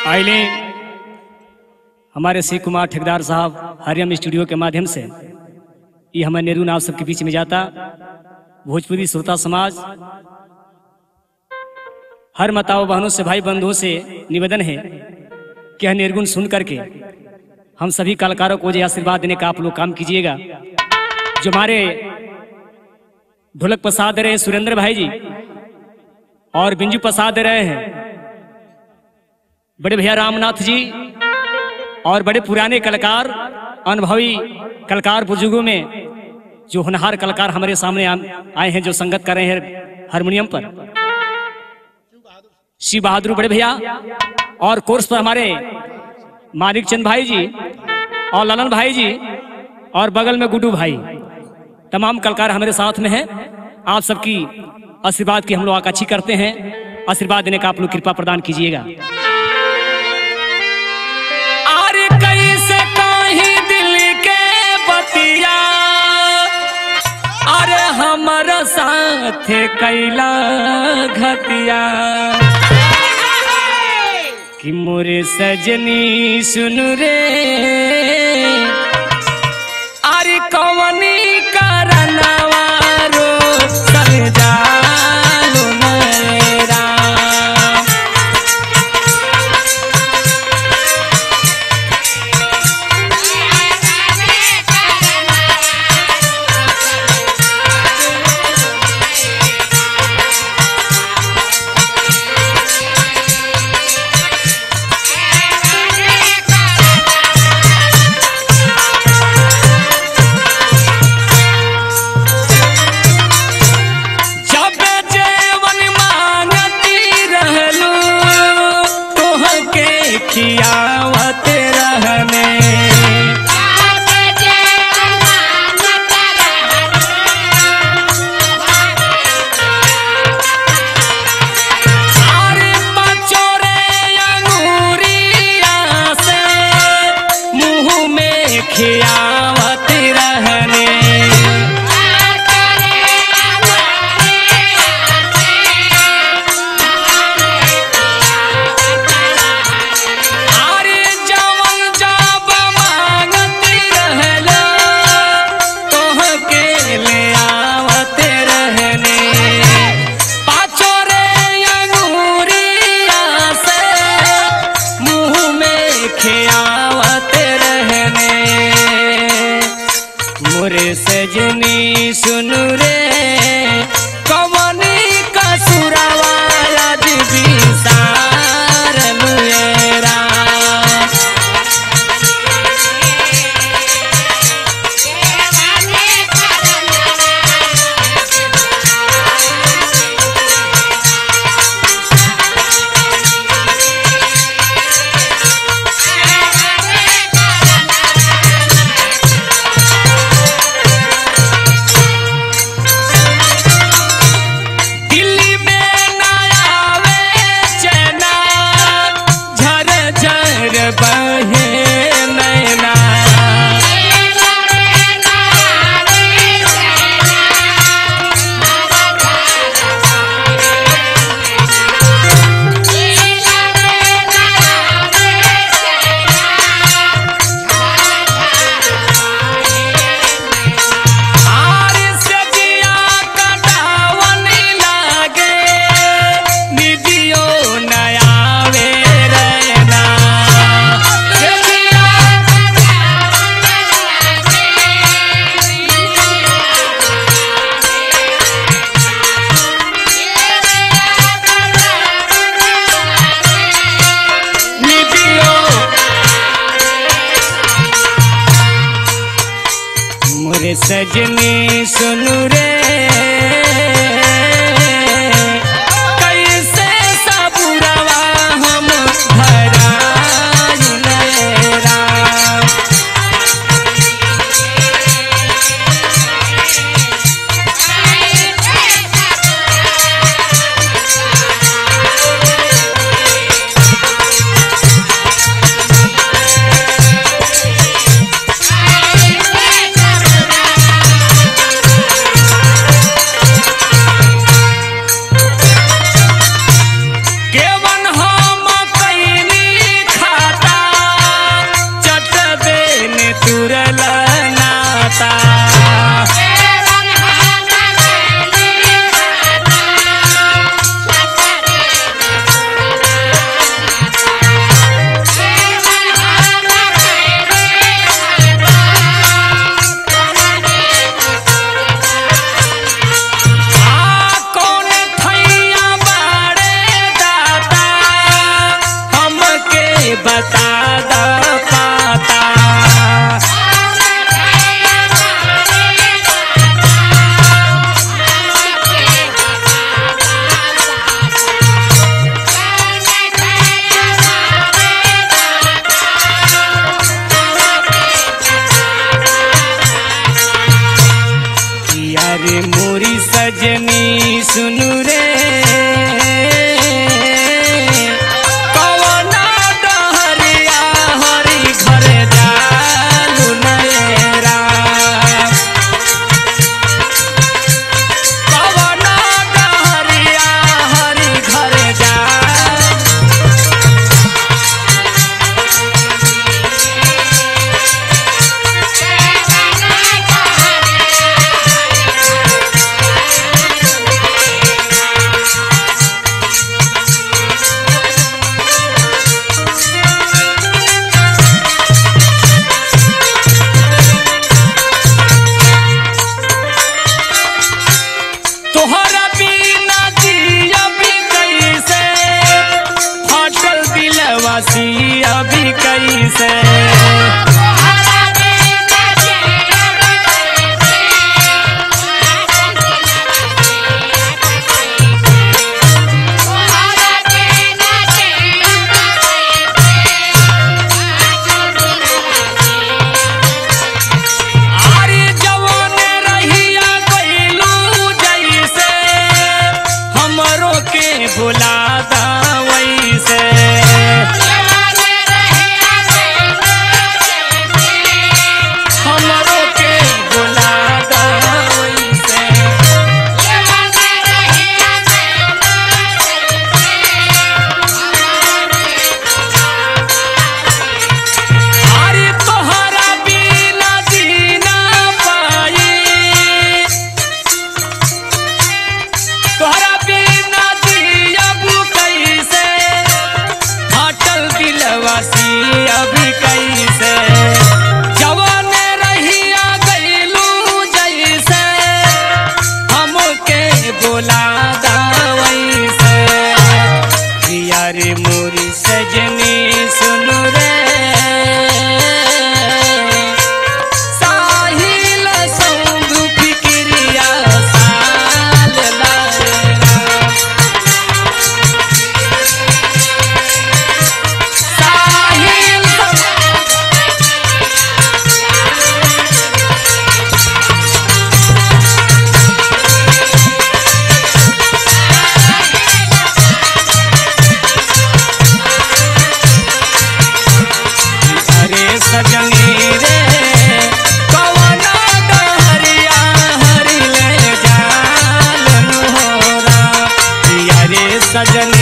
आइले हमारे श्री कुमार ठेकेदार साहब हरियम स्टूडियो के माध्यम से ये हमारे नेहरू नाव सबके बीच में जाता। भोजपुरी श्रोता समाज हर माताओं बहनों से भाई बंधुओं से निवेदन है कि यह निर्गुण सुन करके हम सभी कलाकारों को जो आशीर्वाद देने का आप लोग काम कीजिएगा। जो हमारे ढोलक पसार दे रहे हैं सुरेंद्र भाई जी और बिंजू पसार दे रहे हैं बड़े भैया रामनाथ जी और बड़े पुराने कलाकार अनुभवी कलाकार बुजुर्गों में जो होनहार कलाकार हमारे सामने आए हैं, जो संगत कर रहे हैं हारमोनियम पर, शिव बहादुर बड़े भैया, और कोर्स पर हमारे मानिक चंद भाई जी और ललन भाई जी और बगल में गुड्डू भाई, तमाम कलाकार हमारे साथ में हैं। आप सबकी आशीर्वाद की हम लोग आकांक्षी करते हैं। आशीर्वाद देने का आप लोग कृपा प्रदान कीजिएगा। अरे कैसे कहीं दिल के बतिया, अरे हमारा साथ कैला घतिया कि मोरे सजनी सुन रे, अरे कवनी करनवा रो समझालो मेरा। खियावत रहने अरे पचोरे अंगूरिया से मुंह में खियावत रहने। मोरे सजनी सुन रे कवनी कसुरवा आज बिसार मेरा। मोरे सजनी सुन रे कैसे सबुरवा हम भराई मेरा। सुनु रे कवना डहरिया हरि घरे जालू नयरा कवना डहरिया हरि घरे जा तोहरा बिना जिया भी कैसे फटल दिलवा सिया भी कैसे भुला दावई से हमरों के भुला दावई से अरे तोहरा बिना जीना पाई तोहरा बिना अभी कैसे जवान रहिया गईलू जैसे हमके बोला दावई से यारे मोरी सजनी सुनु रे साहिल सौंदू फिक्रिया साल सजनी रे कवना डहरिया हरि ले जालन होरा यारे सजनी।